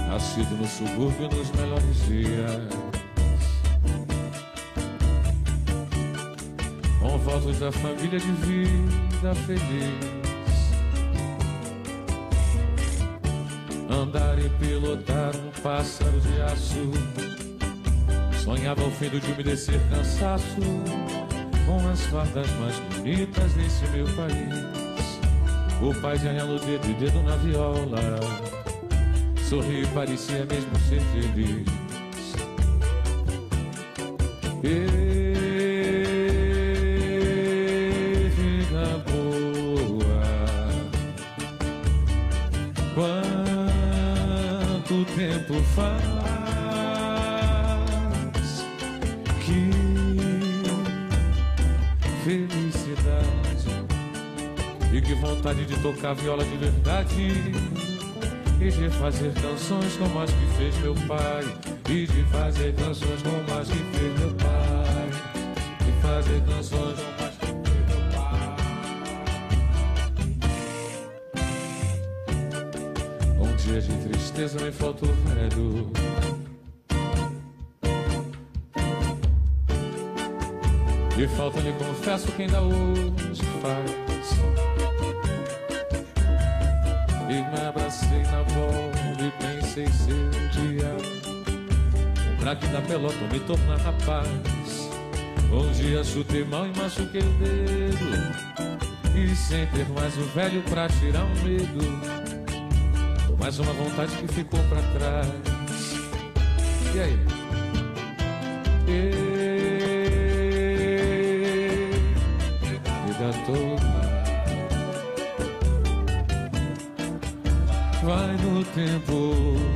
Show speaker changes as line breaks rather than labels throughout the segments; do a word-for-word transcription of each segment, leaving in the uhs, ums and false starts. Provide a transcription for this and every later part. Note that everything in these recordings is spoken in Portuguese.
nascido no subúrbio nos melhores dias, com fotos da família de vida feliz. Andar e pilotar um pássaro de aço, sonhava ao fim do dia umedecer cansaço, com as fardas mais bonitas desse meu país. O pai de anel no dedo e dedo na viola, sorriu e parecia mesmo ser feliz. E vida boa, quanto tempo faz que felicidade e que vontade de tocar viola de verdade e de fazer canções como as que fez meu pai, e de fazer canções como as que fez meu pai, de fazer canções como as que fez meu pai. Um dia de tristeza me faltou velho, e falta lhe confesso que ainda hoje faz. E me abracei na bola e pensei ser um dia um craque da pelota, me tornar rapaz. Um dia chutei mal e machuquei o dedo, e sem ter mais o velho pra tirar um medo, mais uma vontade que ficou pra trás. E aí? E... vida toda vai no tempo,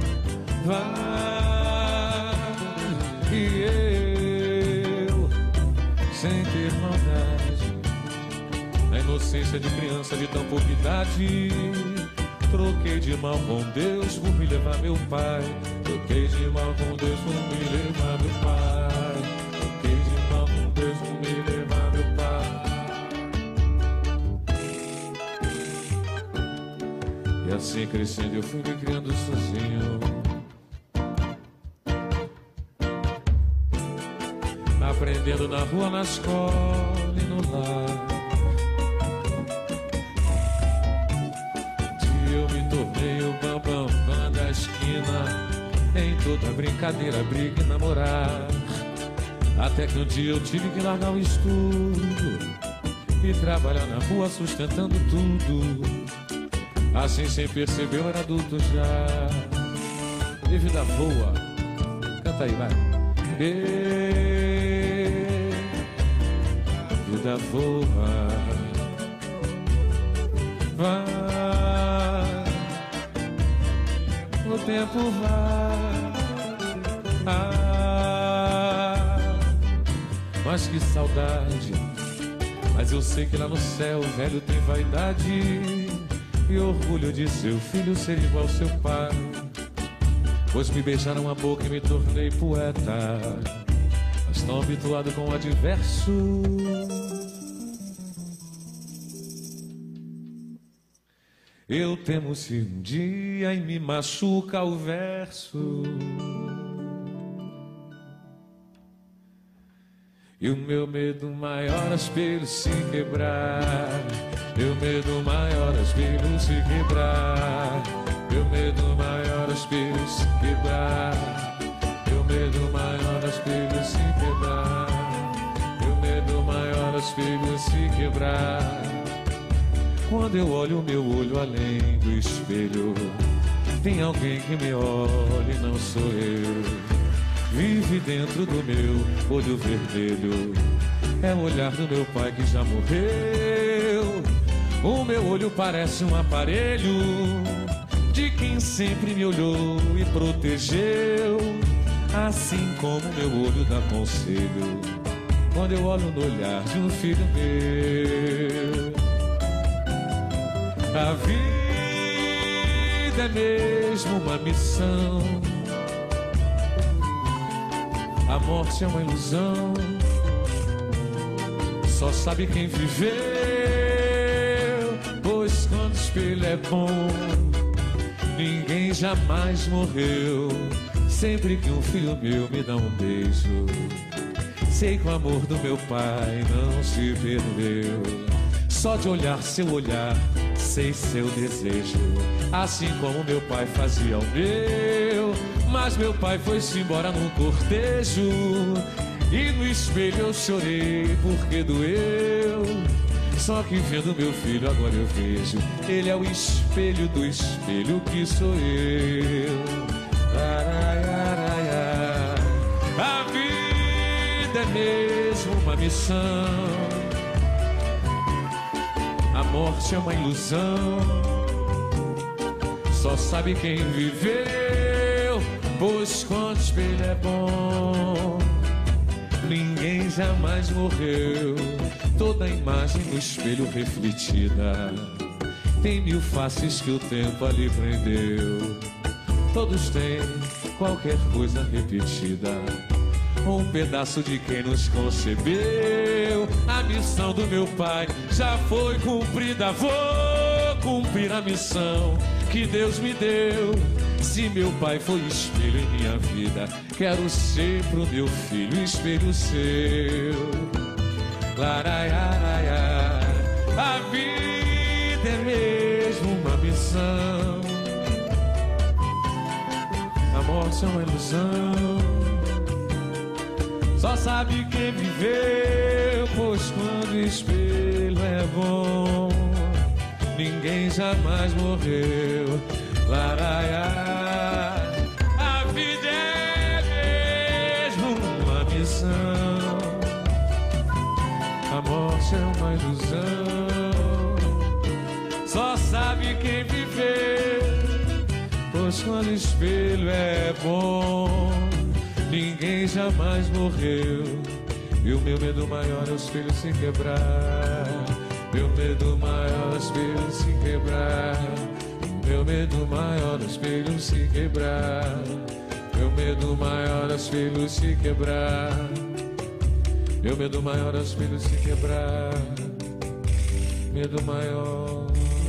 vai. E eu, sem ter maldade, na inocência de criança de tão pouca idade, troquei de mal com Deus por me levar meu pai. Troquei de mal com Deus por me levar meu pai. Troquei de mal com Deus por me levar meu pai. E assim crescendo eu fui me criando sozinho, aprendendo na rua, na escola e no lar. Eu me tornei o bambam bam da esquina, em toda brincadeira, briga e namorar. Até que um dia eu tive que largar o estudo e trabalhar na rua sustentando tudo. Assim sem perceber eu era adulto já. E vida boa, canta aí, vai. E vida boa, vai, o tempo vai. Ah, mas que saudade. Mas eu sei que lá no céu o velho tem vaidade e orgulho de seu filho ser igual ao seu pai. Pois me beijaram a boca e me tornei poeta, mas tão habituado com o adverso. Eu temo se um dia me machuca o verso, e o meu medo maior espelho se quebrar. Meu medo maior espelho se quebrar. Meu medo maior espelho se quebrar. Meu medo maior espelho se quebrar. Meu medo maior espelho se quebrar. Quando eu olho o meu olho além do espelho, tem alguém que me olha e não sou eu. Vive dentro do meu olho vermelho, é o olhar do meu pai que já morreu. O meu olho parece um aparelho de quem sempre me olhou e protegeu, assim como meu olho dá conselho quando eu olho no olhar de um filho meu. A vida é mesmo uma missão, a morte é uma ilusão, só sabe quem viveu. Pois quando o espelho é bom, ninguém jamais morreu. Sempre que um filho meu me dá um beijo, sei que o amor do meu pai não se perdeu. Só de olhar seu olhar, sei seu desejo, assim como meu pai fazia o meu. Mas meu pai foi-se embora num cortejo, e no espelho eu chorei porque doeu. Só que vendo meu filho agora eu vejo, ele é o espelho do espelho que sou eu. A vida é mesmo uma missão, a morte é uma ilusão. Só sabe quem viveu, pois quando o espelho é bom, ninguém jamais morreu. Toda a imagem no espelho refletida tem mil faces que o tempo ali prendeu. Todos têm qualquer coisa repetida, um pedaço de quem nos concebeu. A missão do meu pai já foi cumprida, vou cumprir a missão que Deus me deu. Se meu pai foi espelho em minha vida, quero ser pro meu filho espelho seu. Laraiaraia, a vida é mesmo uma missão, a morte é uma ilusão. Só sabe quem viveu, pois quando o espelho é bom, ninguém jamais morreu. Laraiá, a vida é mesmo uma missão, a morte é uma ilusão. Só sabe quem viveu, pois quando o espelho é bom, ninguém jamais morreu. E o meu medo maior é o espelho se quebrar. Meu medo maior é o espelho se quebrar. Meu medo maior é o espelho se quebrar. Meu medo maior é o espelho se quebrar. Meu medo maior é o espelho se quebrar. Medo maior.